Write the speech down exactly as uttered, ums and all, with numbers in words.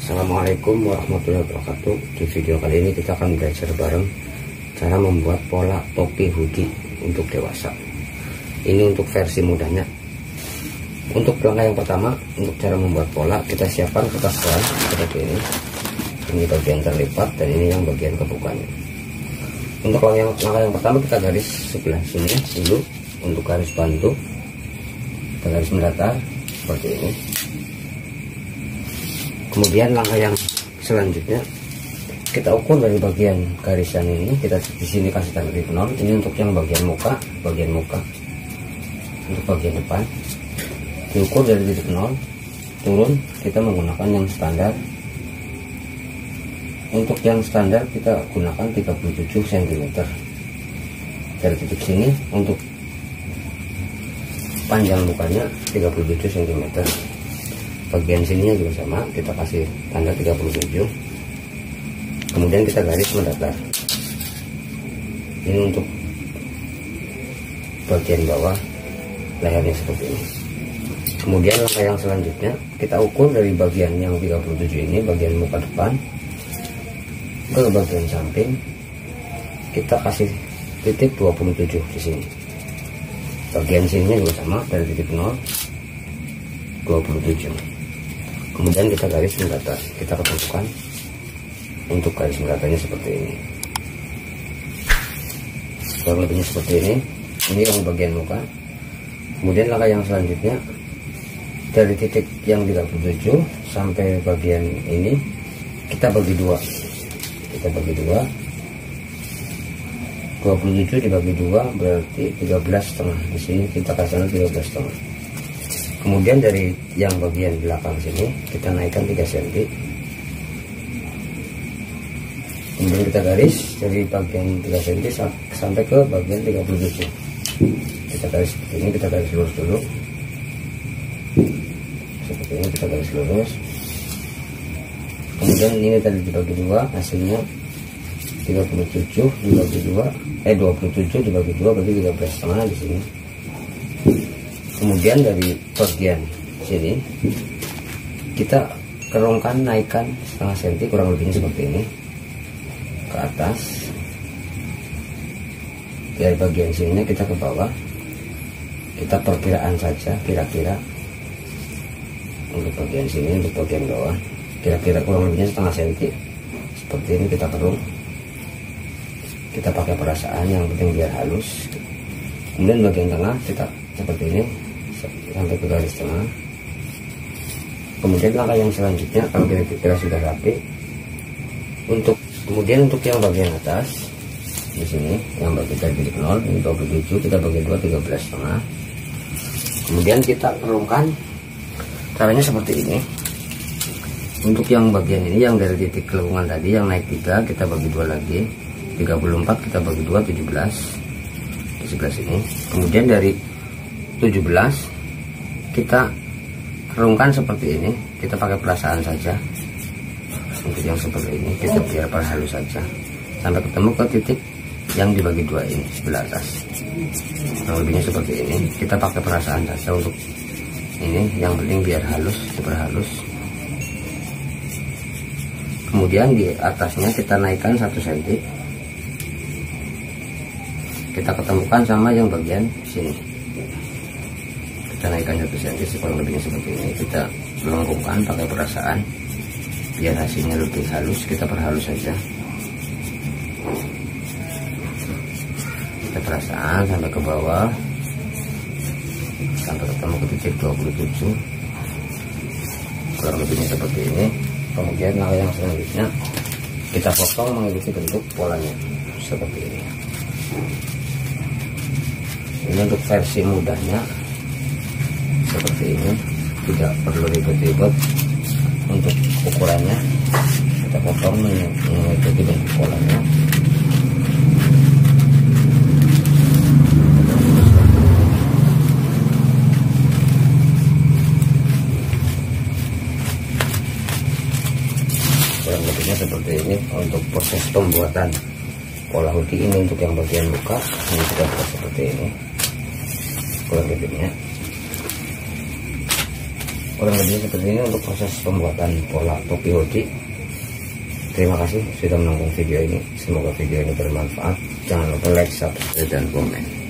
Assalamualaikum warahmatullahi wabarakatuh. Di video kali ini kita akan belajar bareng cara membuat pola topi hoodie untuk dewasa. Ini untuk versi mudanya. Untuk langkah yang pertama, untuk cara membuat pola, kita siapkan kertas koran seperti ini. Ini bagian terlipat dan ini yang bagian kebukanya. Untuk langkah yang, langkah yang pertama, kita garis sebelah sini dulu untuk garis bantu. Kita garis mendatar seperti ini. Kemudian langkah yang selanjutnya, kita ukur dari bagian garisan ini. Kita di sini kasih tanda titik nol. Ini untuk yang bagian muka, bagian muka. Untuk bagian depan, diukur dari titik nol turun. Kita menggunakan yang standar. Untuk yang standar kita gunakan tiga puluh tujuh sentimeter dari titik sini. Untuk panjang mukanya tiga puluh tujuh sentimeter. Bagian sininya juga sama, kita kasih tanda tiga puluh tujuh. Kemudian kita garis mendatar. Ini untuk bagian bawah lehernya seperti ini. Kemudian langkah yang selanjutnya, kita ukur dari bagian yang tiga puluh tujuh ini, bagian muka depan ke bagian samping. Kita kasih titik dua puluh tujuh di sini. Bagian sininya juga sama, dari titik nol dua puluh tujuh. Kemudian kita garis mendatar. Kita ketentukan untuk garis mendatarnya seperti ini. Kurang lebihnya seperti ini. Ini yang bagian muka. Kemudian langkah yang selanjutnya, dari titik yang tiga puluh tujuh sampai bagian ini kita bagi dua. Kita bagi dua. dua puluh tujuh dibagi dua berarti tiga belas setengah. Di sini kita kasih tiga belas setengah. Kemudian dari yang bagian belakang sini kita naikkan tiga sentimeter. Kemudian kita garis dari bagian tiga sentimeter sampai ke bagian tiga puluh tujuh. Kita garis seperti ini, kita garis lurus dulu. Seperti ini kita garis lurus. Kemudian ini tadi dibagi dua, hasilnya tiga puluh tujuh dibagi dua, eh dua puluh tujuh dibagi dua berarti tiga belas setengah di sini. Kemudian dari bagian sini kita kerongkan, naikkan setengah senti, kurang lebihnya seperti ini ke atas. Dari bagian sininya kita ke bawah, kita perkiraan saja kira-kira untuk bagian sini, untuk bagian bawah kira-kira kurang lebihnya setengah senti. Seperti ini kita kerung, kita pakai perasaan, yang penting biar halus. Kemudian bagian tengah kita seperti ini sampai ke garis tengah. Kemudian langkah yang selanjutnya, kalau kira-kira sudah rapi, untuk kemudian untuk yang bagian atas di sini yang bagi dari titik nol ini dua puluh tujuh, kita bagi dua, tiga belas setengah. Kemudian kita kerungkan. Caranya seperti ini. Untuk yang bagian ini yang dari titik kelengkungan tadi yang naik tiga, kita bagi dua lagi, tiga puluh empat kita bagi dua, tujuh belas di sebelah sini. Kemudian dari tujuh belas kita kerungkan seperti ini, kita pakai perasaan saja. Untuk yang seperti ini kita biar perhalus saja sampai ketemu ke titik yang dibagi dua ini sebelah atas. Kurang lebihnya seperti ini, kita pakai perasaan saja untuk ini, yang penting biar halus, super halus. Kemudian di atasnya kita naikkan satu sentimeter, kita ketemukan sama yang bagian sini. Kita naikkan satu sentimeter, kurang lebihnya seperti ini. Kita melengkungkan pakai perasaan biar hasilnya lebih halus, kita perhalus saja. Kita perasaan sampai ke bawah sampai ketemu ke titik dua puluh tujuh, kurang lebihnya seperti ini. Kemudian langkah yang selanjutnya kita potong mengikuti bentuk polanya seperti ini. Ini untuk versi mudahnya seperti ini, tidak perlu ribet-ribet. Untuk ukurannya kita potong mengikuti bentuk polanya. Kurang lebihnya seperti ini untuk proses pembuatan pola hoodie ini. Untuk yang bagian muka ini kita buat seperti ini kurang lebihnya. kurang lebih seperti ini untuk proses pembuatan pola topi hoodie. Terima kasih sudah menonton video ini, semoga video ini bermanfaat. Jangan lupa like, subscribe, dan komen.